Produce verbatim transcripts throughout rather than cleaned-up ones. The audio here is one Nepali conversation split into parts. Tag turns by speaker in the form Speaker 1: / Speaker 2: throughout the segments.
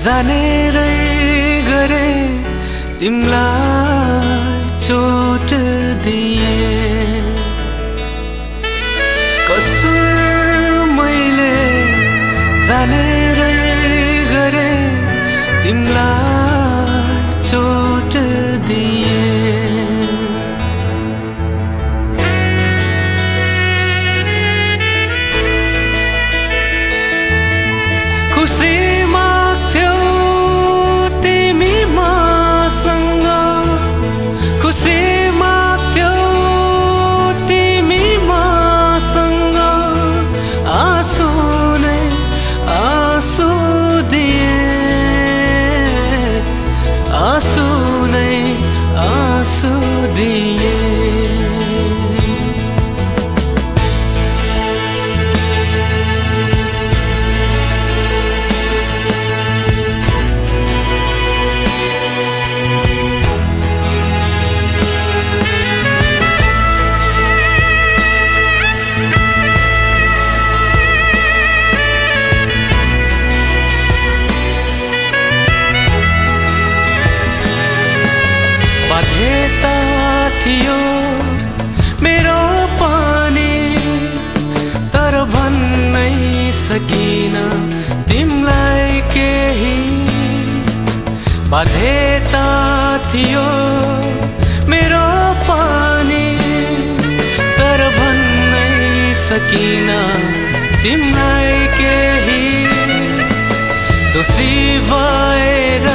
Speaker 1: जानेरै गरे तिमलाई चोट दिए कसुर मैले जानेरै गरे तिमलाई चोट दिए खुसी माग्थ्यौ तिमी मसँग खुसी माग्थ्यौ तिमी मसँग आँसु नै आँसु दिए आँसु नै आँसु दिए बाध्यता थियो मेरो पनि तर भन्नै सकिन तिमलाई केही बाध्यता थियो मेरो पनि तर भन्नै सकिन तिमलाई केही दोषी भएर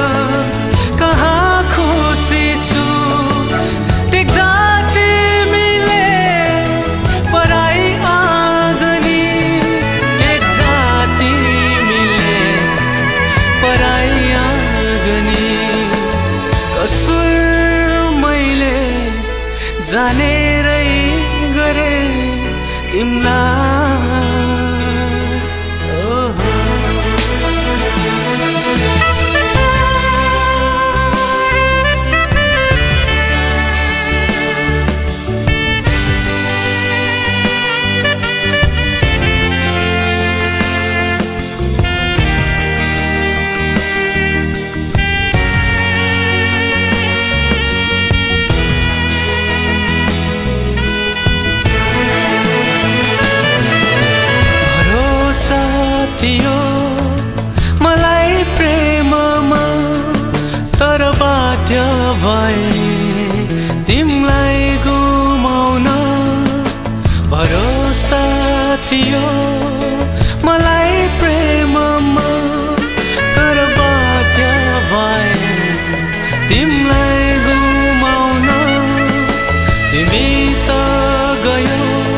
Speaker 1: जानेरै गरे तिमलाई थियो मलाई प्रेममा तर बाध्य भए तिमलाई गुमाउन भरोसा थियो मलाई प्रेममा तर बाध्य भए तिमलाई गुमाउन तिमी त गयो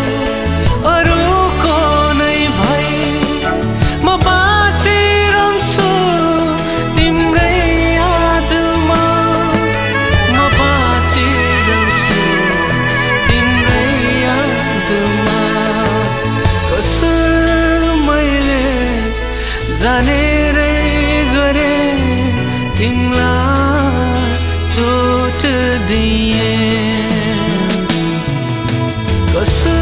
Speaker 1: जानेरै गरे तिमलाई चोट दिए कसुर